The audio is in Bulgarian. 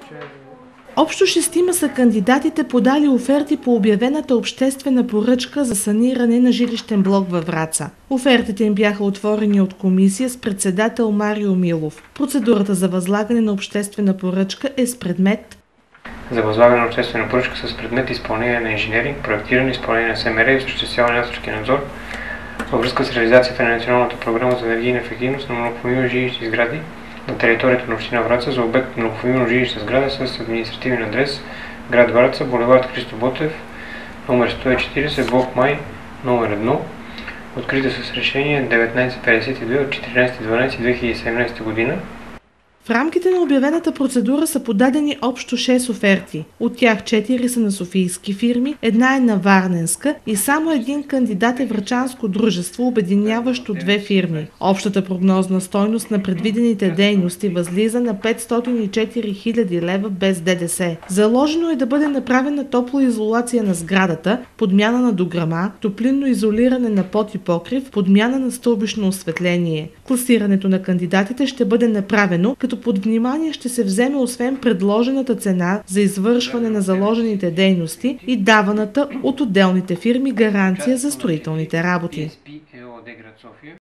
Общо 6 са кандидатите, подали оферти по обявената обществена поръчка за саниране на жилищен блок във Враца. Офертите им бяха отворени от комисия с председател Марио Милов. Процедурата за възлагане на обществена поръчка е с предмет за възлагане на обществена поръчка с предмет изпълнение на инженеринг, проектиране, изпълнение на СМР и осъществяване на авторски надзор във връзка с реализацията на Националната програма за енергийна ефективност на многофамилни жилищни сгради на територията на община Враца за обект многофамилна жилищна сграда с административен адрес град Враца, булевард Христо Ботев, номер 140, блок Май, номер 1, открита с решение 1952 от 14.12.2017 година. В рамките на обявената процедура са подадени общо 6 оферти. От тях 4 са на софийски фирми, една е на варненска и само един кандидат е врачанско дружество, обединяващо 2 фирми. Общата прогнозна стойност на предвидените дейности възлиза на 504 000 лева без ДДС. Заложено е да бъде направена топлоизолация на сградата, подмяна на дограма, топлинно изолиране на под и покрив, подмяна на стълбищно осветление. Класирането на кандидатите ще бъде направено, като под внимание ще се вземе освен предложената цена за извършване на заложените дейности и даваната от отделните фирми гаранция за строителните работи.